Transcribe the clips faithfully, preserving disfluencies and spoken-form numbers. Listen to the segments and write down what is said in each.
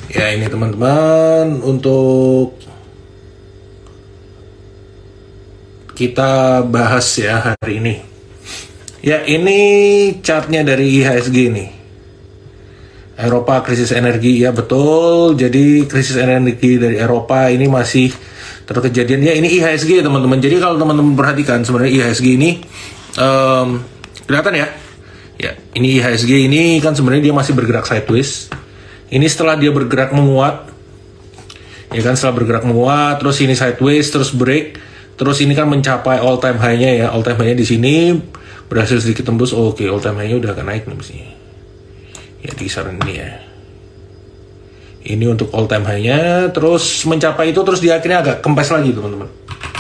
Ya ini teman-teman untuk kita bahas ya hari ini. Ya ini chartnya dari I H S G nih. Eropa krisis energi, ya betul. Jadi krisis energi dari Eropa ini masih terkejadian. Ya ini I H S G teman-teman. Jadi kalau teman-teman perhatikan sebenarnya I H S G ini um, kelihatan ya. Ya ini I H S G ini kan sebenarnya dia masih bergerak sideways. Ini setelah dia bergerak menguat, ya kan setelah bergerak menguat, terus ini sideways, terus break, terus ini kan mencapai all time high-nya ya, all time high-nya di sini berhasil sedikit tembus. Oh, oke, okay, all time high-nya udah akan naik nih mesti. Ya di kisaran ini ya. Ini untuk all time high-nya, terus mencapai itu, terus dia akhirnya agak kempes lagi teman-teman.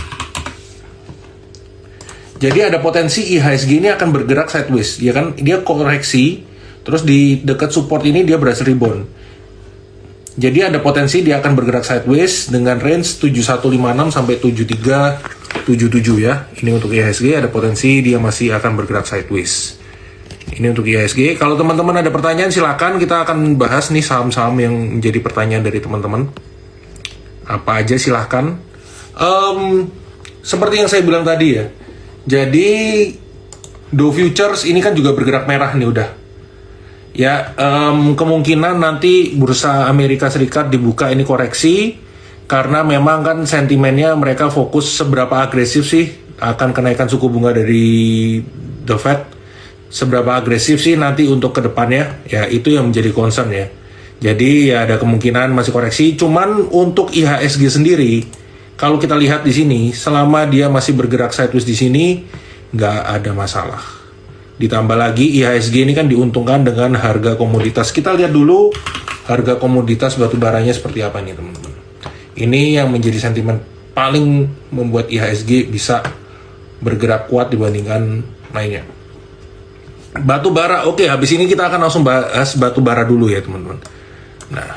Jadi ada potensi I H S G ini akan bergerak sideways, ya kan? Dia koreksi, terus di dekat support ini dia berhasil rebound. Jadi ada potensi dia akan bergerak sideways dengan range tujuh satu lima enam sampai tujuh tiga tujuh tujuh ya. Ini untuk I H S G ada potensi dia masih akan bergerak sideways. Ini untuk I H S G. Kalau teman-teman ada pertanyaan silakan, kita akan bahas nih saham-saham yang menjadi pertanyaan dari teman-teman. Apa aja silahkan. Um, seperti yang saya bilang tadi ya. Jadi Dow Futures ini kan juga bergerak merah nih udah. Ya, um, kemungkinan nanti bursa Amerika Serikat dibuka ini koreksi karena memang kan sentimennya mereka fokus seberapa agresif sih akan kenaikan suku bunga dari The Fed, seberapa agresif sih nanti untuk kedepannya, ya itu yang menjadi concern ya. Jadi ya ada kemungkinan masih koreksi. Cuman untuk I H S G sendiri, kalau kita lihat di sini, selama dia masih bergerak sideways di sini, nggak ada masalah. Ditambah lagi I H S G ini kan diuntungkan dengan harga komoditas. Kita lihat dulu harga komoditas batu baranya seperti apa nih teman-teman. Ini yang menjadi sentimen paling membuat I H S G bisa bergerak kuat dibandingkan lainnya. Batu bara, oke habis ini kita akan langsung bahas batu bara dulu ya teman-teman. Nah,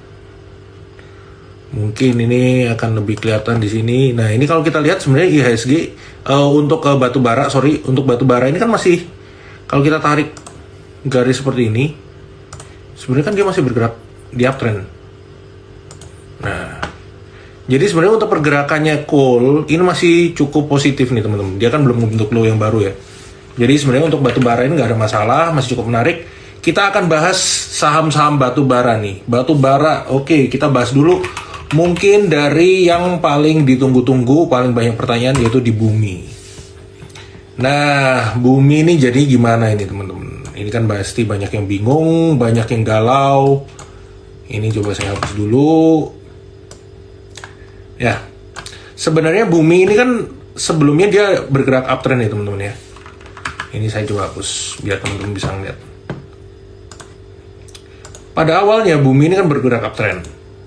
mungkin ini akan lebih kelihatan di sini. Nah ini kalau kita lihat sebenarnya I H S G uh, untuk uh, batu bara, sorry untuk batu bara ini kan masih, kalau kita tarik garis seperti ini, sebenarnya kan dia masih bergerak di uptrend. Nah, jadi sebenarnya untuk pergerakannya coal ini masih cukup positif nih teman-teman. Dia kan belum membentuk low yang baru ya. Jadi sebenarnya untuk batu bara ini nggak ada masalah, masih cukup menarik. Kita akan bahas saham-saham batu bara nih. Batu bara, oke kita bahas dulu. Mungkin dari yang paling ditunggu-tunggu, paling banyak pertanyaan yaitu di bumi. Nah, bumi ini jadi gimana ini teman-teman? Ini kan pasti banyak yang bingung, banyak yang galau. Ini coba saya hapus dulu. Ya, sebenarnya bumi ini kan sebelumnya dia bergerak uptrend ya teman-teman ya. Ini saya coba hapus biar teman-teman bisa ngeliat. Pada awalnya bumi ini kan bergerak uptrend.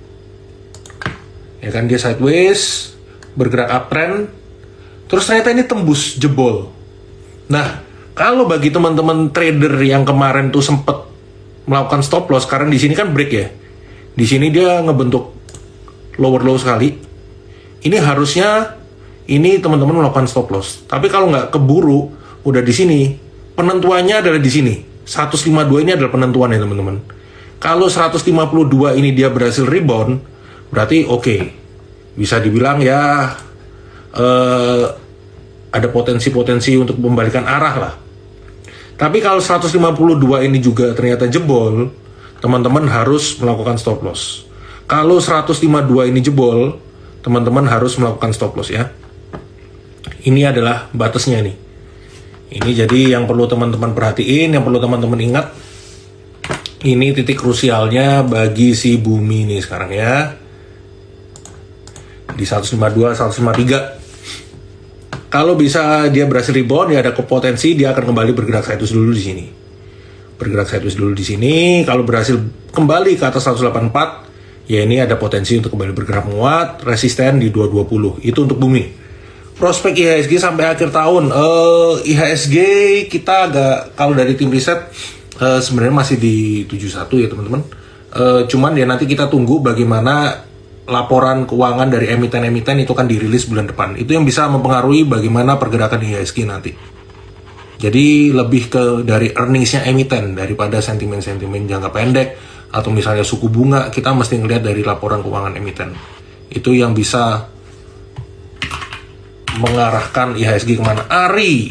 Ya kan dia sideways, bergerak uptrend. Terus ternyata ini tembus jebol. Nah, kalau bagi teman-teman trader yang kemarin tuh sempat melakukan stop loss, karena di sini kan break ya. Di sini dia ngebentuk lower low sekali. Ini harusnya ini teman-teman melakukan stop loss. Tapi kalau nggak keburu, udah di sini, penentuannya adalah di sini. seratus lima puluh dua ini adalah penentuan ya teman-teman. Kalau seratus lima puluh dua ini dia berhasil rebound, berarti oke. Okay. Bisa dibilang ya eh, ada potensi-potensi untuk membalikan arah lah. Tapi kalau seratus lima puluh dua ini juga ternyata jebol, teman-teman harus melakukan stop loss. Kalau seratus lima puluh dua ini jebol, teman-teman harus melakukan stop loss ya. Ini adalah batasnya nih. Ini jadi yang perlu teman-teman perhatiin, yang perlu teman-teman ingat. Ini titik krusialnya bagi si bumi nih sekarang ya. Di seratus lima puluh dua, seratus lima puluh tiga. Kalau bisa dia berhasil rebound, ya ada potensi dia akan kembali bergerak sideways dulu di sini. Bergerak sideways dulu di sini. Kalau berhasil kembali ke atas seratus delapan puluh empat, ya ini ada potensi untuk kembali bergerak menguat, resisten di dua ratus dua puluh. Itu untuk bumi. Prospek I H S G sampai akhir tahun. Uh, I H S G kita agak, kalau dari tim riset uh, sebenarnya masih di tujuh puluh satu ya teman-teman. Uh, cuman ya nanti kita tunggu bagaimana laporan keuangan dari emiten-emiten itu kan dirilis bulan depan. Itu yang bisa mempengaruhi bagaimana pergerakan I H S G nanti. Jadi lebih ke dari earningsnya emiten daripada sentimen-sentimen jangka pendek atau misalnya suku bunga, kita mesti ngelihat dari laporan keuangan emiten. Itu yang bisa mengarahkan I H S G kemana. A R I,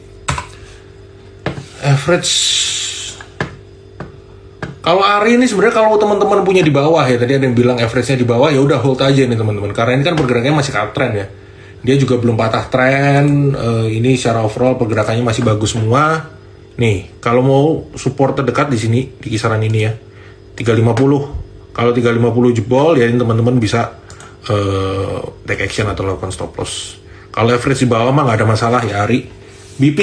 average. Kalau A R I ini sebenarnya kalau teman-teman punya di bawah ya, tadi ada yang bilang average-nya di bawah, ya udah hold aja nih teman-teman. Karena ini kan pergerakannya masih uptrend ya. Dia juga belum patah tren. Uh, ini secara overall pergerakannya masih bagus semua. Nih, kalau mau support terdekat di sini di kisaran ini ya, tiga lima puluh. Kalau tiga lima puluh jebol ya ini teman-teman bisa uh, take action atau lakukan stop loss. Kalau average di bawah mah nggak ada masalah ya, A R I. B P.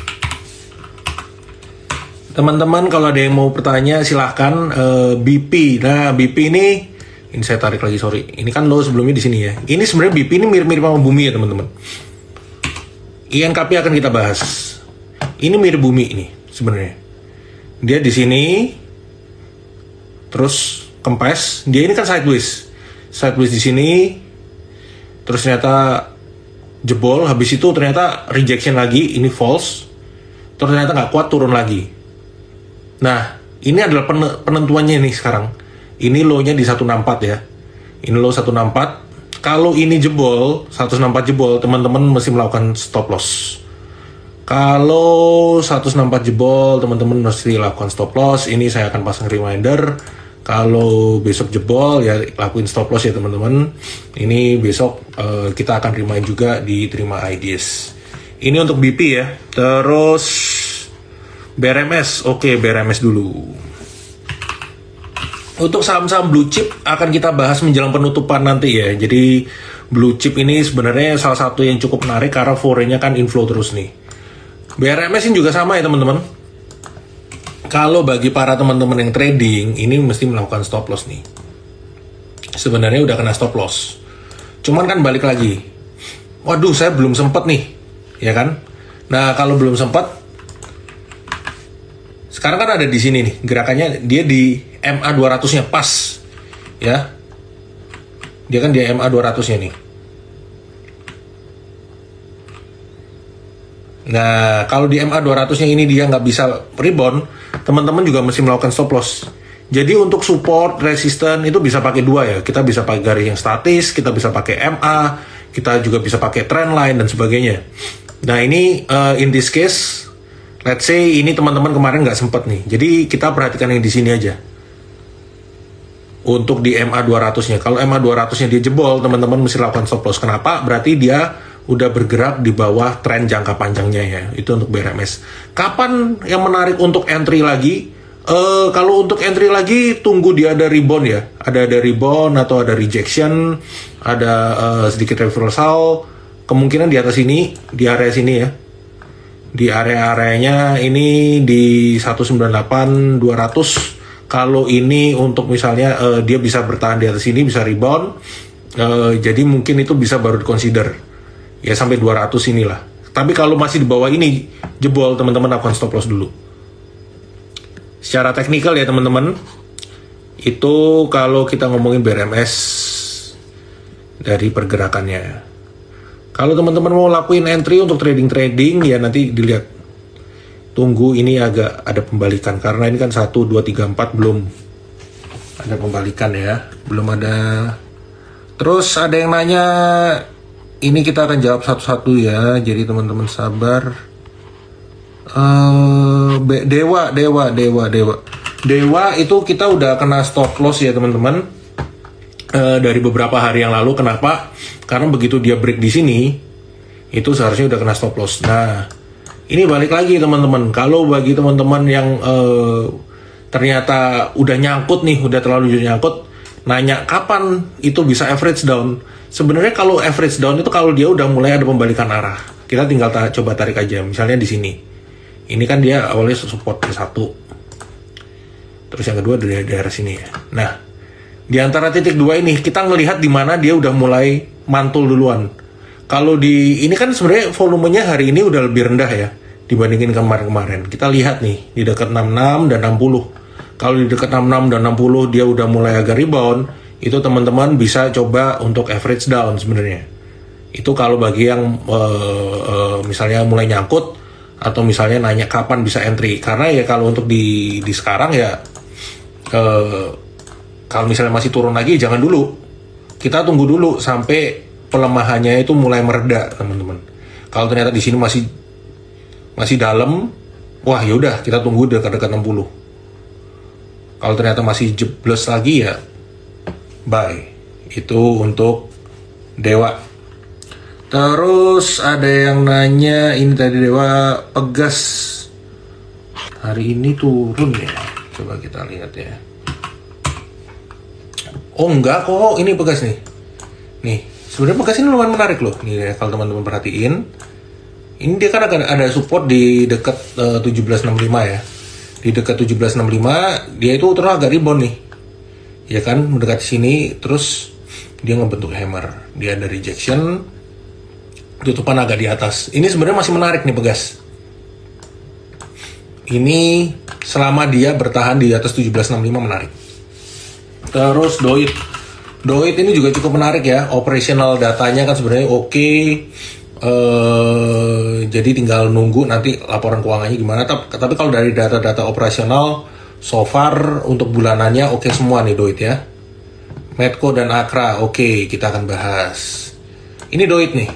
Teman-teman kalau ada yang mau bertanya silahkan. uh, B P. Nah, B P ini ini saya tarik lagi, sorry. Ini kan low sebelumnya di sini ya. Ini sebenarnya B P ini mirip-mirip sama bumi ya, teman-teman. I N K P akan kita bahas. Ini mirip bumi ini sebenarnya. Dia di sini terus kempes. Dia ini kan sideways. Sideways di sini. Terus ternyata jebol, habis itu ternyata rejection lagi, ini false, terus ternyata nggak kuat, turun lagi. Nah, ini adalah penentuannya nih sekarang. Ini low-nya di seratus enam puluh empat ya. Ini low seratus enam puluh empat. Kalau ini jebol, seratus enam puluh empat jebol, teman-teman mesti melakukan stop loss. Kalau seratus enam puluh empat jebol, teman-teman mesti lakukan stop loss. Ini saya akan pasang reminder. Kalau besok jebol ya lakuin stop loss ya teman-teman. Ini besok uh, kita akan remind juga di terima I D S. Ini untuk B P ya. Terus B R M S. Oke, B R M S dulu. Untuk saham-saham blue chip akan kita bahas menjelang penutupan nanti ya. Jadi blue chip ini sebenarnya salah satu yang cukup menarik karena forenya kan inflow terus nih. B R M S ini juga sama ya teman-teman. Kalau bagi para teman-teman yang trading, ini mesti melakukan stop loss nih. Sebenarnya udah kena stop loss. Cuman kan balik lagi. Waduh, saya belum sempat nih. Ya kan? Nah, kalau belum sempat, sekarang kan ada di sini nih. Gerakannya dia di M A dua ratus-nya pas. Ya. Dia kan di M A dua ratus-nya nih. Nah, kalau di M A dua ratus-nya ini dia nggak bisa rebound, teman-teman juga mesti melakukan stop loss. Jadi untuk support, resisten itu bisa pakai dua ya. Kita bisa pakai garis yang statis, kita bisa pakai M A, kita juga bisa pakai trend line dan sebagainya. Nah ini uh, in this case, let's say ini teman-teman kemarin nggak sempet nih. Jadi kita perhatikan yang di sini aja. Untuk di M A dua ratus-nya, kalau M A dua ratus-nya dia jebol, teman-teman mesti lakukan stop loss. Kenapa? Berarti dia udah bergerak di bawah tren jangka panjangnya ya. Itu untuk B R M S. Kapan yang menarik untuk entry lagi? Uh, kalau untuk entry lagi tunggu dia ada rebound ya. Ada ada rebound atau ada rejection, ada uh, sedikit reversal. Kemungkinan di atas ini, di area sini ya. Di area-areanya ini di seratus sembilan puluh delapan dua ratus. Kalau ini untuk misalnya uh, dia bisa bertahan di atas ini, bisa rebound. Uh, jadi mungkin itu bisa baru di-consider. Ya sampai dua ratus inilah. Tapi kalau masih di bawah ini jebol, teman-teman lakukan stop loss dulu. Secara teknikal ya teman-teman, itu kalau kita ngomongin B R M S dari pergerakannya. Kalau teman-teman mau lakuin entry untuk trading-trading ya nanti dilihat. Tunggu ini agak ada pembalikan karena ini kan satu, dua, tiga, empat belum ada pembalikan ya. Belum ada. Terus ada yang nanya, ini kita akan jawab satu-satu ya, jadi teman-teman sabar. Uh, Dewa, Dewa, Dewa, Dewa, Dewa itu kita udah kena stop loss ya teman-teman uh, dari beberapa hari yang lalu. Kenapa? Karena begitu dia break di sini, itu seharusnya udah kena stop loss. Nah, ini balik lagi teman-teman. Kalau bagi teman-teman yang uh, ternyata udah nyangkut nih, udah terlalu nyangkut, nanya kapan itu bisa average down. Sebenarnya kalau average down itu kalau dia udah mulai ada pembalikan arah. Kita tinggal ta coba tarik aja. Misalnya di sini. Ini kan dia awalnya support ke satu. Terus yang kedua dari daerah sini ya. Nah, di antara titik dua ini kita ngelihat di mana dia udah mulai mantul duluan. Kalau di ini kan sebenarnya volumenya hari ini udah lebih rendah ya dibandingin kemarin-kemarin. Kita lihat nih di dekat enam puluh enam dan enam puluh. Kalau di dekat enam puluh enam dan enam puluh dia udah mulai agak rebound. Itu teman-teman bisa coba untuk average down sebenarnya. Itu kalau bagi yang uh, uh, misalnya mulai nyangkut atau misalnya nanya kapan bisa entry. Karena ya kalau untuk di di sekarang ya uh, kalau misalnya masih turun lagi jangan dulu, kita tunggu dulu sampai pelemahannya itu mulai mereda teman-teman. Kalau ternyata di sini masih masih dalam, wah yaudah kita tunggu dekat-dekat enam puluh. Kalau ternyata masih jeblos lagi ya buy. Itu untuk Dewa. Terus ada yang nanya, ini tadi Dewa, Pegas hari ini turun ya, coba kita lihat ya. Oh enggak kok, ini Pegas nih. Nih, sebenarnya Pegas ini lumayan menarik loh. Nih ya, kalau teman-teman perhatiin, ini dia kan akan ada support di dekat uh, tujuh belas enam puluh lima ya. Di dekat tujuh belas enam puluh lima dia itu terus agak rebound nih. Ya kan, mendekati sini terus dia ngebentuk hammer. Dia ada rejection, tutupan agak di atas. Ini sebenarnya masih menarik nih Pegas. Ini selama dia bertahan di atas tujuh belas enam puluh lima menarik. Terus Doit, Doit ini juga cukup menarik ya. Operational datanya kan sebenarnya oke. Okay. Uh, jadi tinggal nunggu nanti laporan keuangannya gimana. Tapi, tapi kalau dari data-data operasional, so far untuk bulanannya oke okay semua nih Doit ya. Medco dan Akra oke okay, kita akan bahas. Ini Doit nih.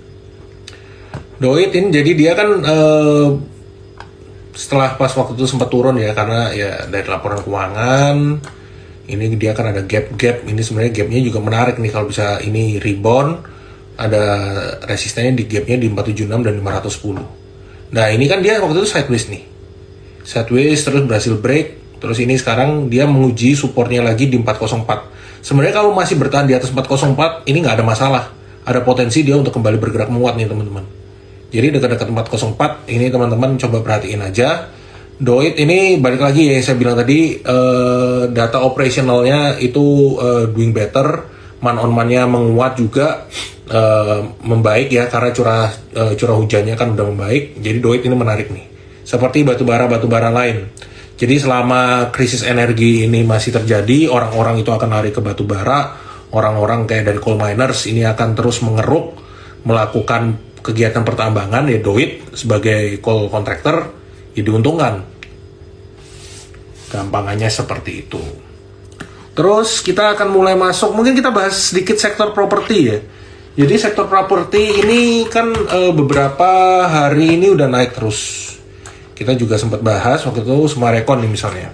Doit ini jadi dia kan uh, setelah pas waktu itu sempat turun ya karena ya dari laporan keuangan. Ini dia kan ada gap-gap, ini sebenarnya gapnya juga menarik nih kalau bisa ini rebound, ada resistennya di gapnya di empat tujuh enam dan lima sepuluh. Nah ini kan dia waktu itu sideways nih, sideways terus berhasil break, terus ini sekarang dia menguji supportnya lagi di empat nol empat. Sebenarnya kalau masih bertahan di atas empat nol empat, ini nggak ada masalah, ada potensi dia untuk kembali bergerak menguat nih teman-teman. Jadi dekat-dekat empat nol empat, ini teman-teman coba perhatiin aja. Doit ini balik lagi ya saya bilang tadi uh, data operasionalnya itu uh, doing better, man on man-nya menguat juga, uh, membaik ya karena curah uh, curah hujannya kan udah membaik. Jadi Doit ini menarik nih. Seperti batubara batubara lain. Jadi selama krisis energi ini masih terjadi, orang-orang itu akan lari ke batubara, orang-orang kayak dari coal miners ini akan terus mengeruk, melakukan kegiatan pertambangan ya. Doit sebagai coal contractor ya diuntungkan. Gampangannya seperti itu. Terus kita akan mulai masuk, mungkin kita bahas sedikit sektor properti ya. Jadi sektor properti ini kan e, beberapa hari ini udah naik terus. Kita juga sempat bahas waktu itu Sumarekon nih misalnya.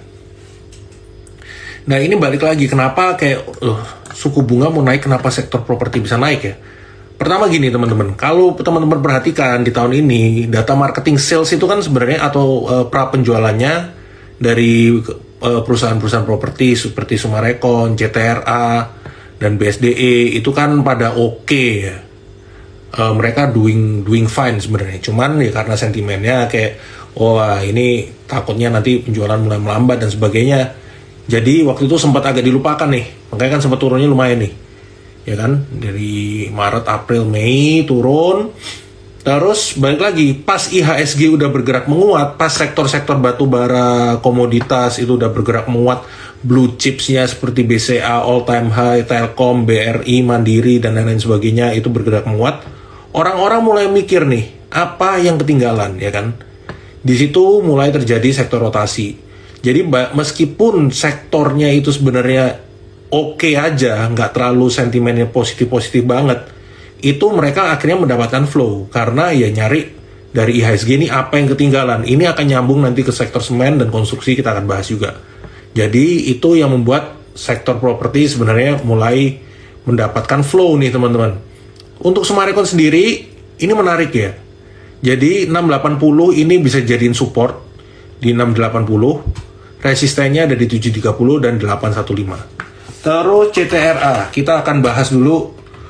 Nah ini balik lagi, kenapa kayak uh, suku bunga mau naik, kenapa sektor properti bisa naik ya? Pertama gini teman-teman, kalau teman-teman perhatikan di tahun ini data marketing sales itu kan sebenarnya atau uh, pra penjualannya dari uh, perusahaan-perusahaan properti seperti Sumarekon, C T R A dan B S D E itu kan pada oke okay, ya. Uh, mereka doing doing fine sebenarnya. Cuman ya karena sentimennya kayak wah ini takutnya nanti penjualan mulai melambat dan sebagainya. Jadi waktu itu sempat agak dilupakan nih. Makanya kan sempat turunnya lumayan nih. Ya kan, dari Maret, April, Mei turun, terus balik lagi pas I H S G udah bergerak menguat, pas sektor-sektor batu bara komoditas itu udah bergerak menguat, blue chipsnya seperti B C A all time high, Telkom, B R I, Mandiri dan lain-lain sebagainya itu bergerak menguat, orang-orang mulai mikir nih apa yang ketinggalan ya kan, di situ mulai terjadi sektor rotasi. Jadi meskipun sektornya itu sebenarnya oke okay aja, nggak terlalu sentimennya positif-positif banget, itu mereka akhirnya mendapatkan flow, karena ya nyari dari I H S G ini apa yang ketinggalan. Ini akan nyambung nanti ke sektor semen dan konstruksi, kita akan bahas juga. Jadi itu yang membuat sektor properti sebenarnya mulai mendapatkan flow nih teman-teman. Untuk Sumarekon sendiri, ini menarik ya. Jadi enam delapan puluh ini bisa jadiin support di enam delapan puluh, resistennya ada di tujuh tiga puluh dan delapan lima belas. Terus C T R A, kita akan bahas dulu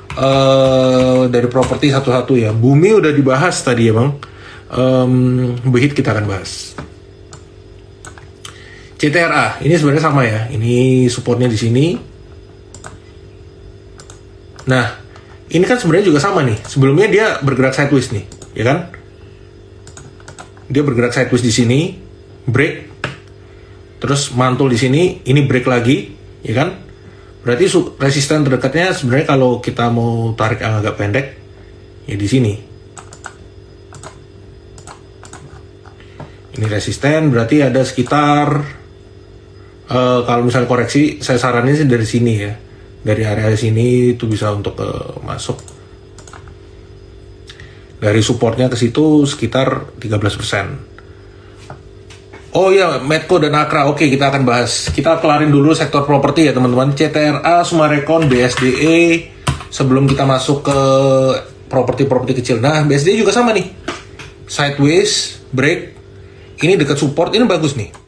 uh, dari properti satu-satu ya. Bumi udah dibahas tadi ya bang. Um, Behit kita akan bahas. C T R A, ini sebenarnya sama ya. Ini supportnya di sini. Nah, ini kan sebenarnya juga sama nih. Sebelumnya dia bergerak sideways nih, ya kan? Dia bergerak sideways di sini, break, terus mantul di sini, ini break lagi, ya kan? Berarti resisten terdekatnya sebenarnya kalau kita mau tarik yang agak pendek ya di sini. Ini resisten berarti ada sekitar Uh, kalau misalnya koreksi, saya saranin sih dari sini ya, dari area sini itu bisa untuk uh, masuk. Dari supportnya ke situ sekitar tiga belas persen. Oh iya, Medco dan Akra, oke kita akan bahas. Kita kelarin dulu sektor properti ya teman-teman. C T R A, Sumarekon, B S D E, sebelum kita masuk ke properti-properti kecil. Nah, B S D E juga sama nih, sideways, break, ini dekat support, ini bagus nih.